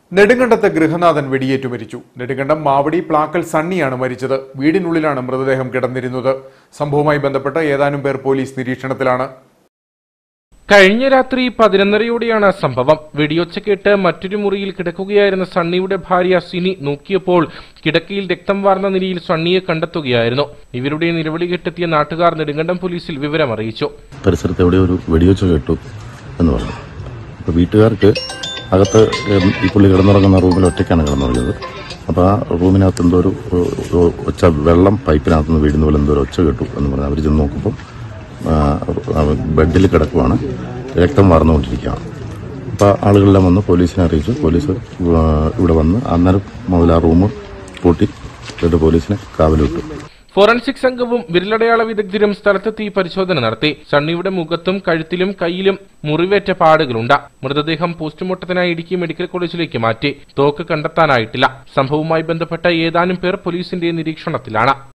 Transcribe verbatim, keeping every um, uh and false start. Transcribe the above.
നെടുങ്കണ്ടത്ത് ഗൃഹനാഥൻ വെടിയേറ്റു മരിച്ചു. നെടുങ്കണ്ടം മാവടി പ്ലാക്കൽ സണ്ണിയാണ് മരിച്ചത്. വീടിനുള്ളിലാണ് മൃതദേഹം കിടന്നിരുന്നത്. സംഭവവുമായി ബന്ധപ്പെട്ട് ഏതാനും പേർ പോലീസ് നിരീക്ഷണത്തിലാണ്. കഴിഞ്ഞ രാത്രി പതിനൊന്നരയോടെയാണ് സംഭവം. വെടിയൊച്ച കേട്ട് മറ്റൊരു മുറിയിൽ കിടക്കുകയായിരുന്ന സണ്ണിയുടെ ഭാര്യ സിനി നോക്കിയപ്പോൾ കിടക്കയിൽ രക്തം വാർന്ന നിലയിൽ സണ്ണിയെ കണ്ടെത്തുകയായിരുന്നു. ഇവരുടെ നിലവിളി കെട്ടെത്തിയ നാട്ടുകാർ നെടുങ്കണ്ടം പോലീസിൽ വിവരമറിയിച്ചു. പരിസരത്ത് എവിടെ ഒരു വെടിയൊച്ച കേട്ടു എന്ന് പറഞ്ഞു. അപ്പോൾ വീട്ടുകാർക്ക് അകത്ത് ഈ പുള്ളി കിടന്നുറങ്ങുന്ന റൂമിൽ ഒറ്റയ്ക്കാണ് കിടന്നുറങ്ങിയത്. അപ്പോൾ ആ റൂമിനകത്ത് എന്തോ ഒരു ഒച്ച, വെള്ളം പൈപ്പിനകത്ത് നിന്ന് വീഴുന്ന പോലെ എന്തോ ഒരു ഒച്ച കേട്ടു എന്ന് പറഞ്ഞ് അവർ ചെന്ന് നോക്കുമ്പോൾ ബെഡിൽ കിടക്കുവാണ്, രക്തം വാർന്നുകൊണ്ടിരിക്കുകയാണ്. അപ്പോൾ ആളുകളെല്ലാം വന്ന് പോലീസിനെ അറിയിച്ചു. പോലീസ് ഇവിടെ വന്ന് അന്നേരം മുതൽ ആ റൂം പൂട്ടി എന്നിട്ട് പോലീസിനെ കാവലിട്ടു. ഫോറൻസിക് സംഘവും വിരലടയാള വിദഗ്ധരും സ്ഥലത്തെത്തി പരിശോധന നടത്തി. സണ്ണിയുടെ മുഖത്തും കഴുത്തിലും കൈയിലും മുറിവേറ്റ പാടുകളുണ്ട്. മൃതദേഹം പോസ്റ്റ്മോർട്ടത്തിനായി ഇടുക്കി മെഡിക്കൽ കോളേജിലേക്ക് മാറ്റി. തോക്ക് കണ്ടെത്താനായിട്ടില്ല. സംഭവവുമായി ബന്ധപ്പെട്ട ഏതാനും പേർ പോലീസിന്റെ നിരീക്ഷണത്തിലാണ്.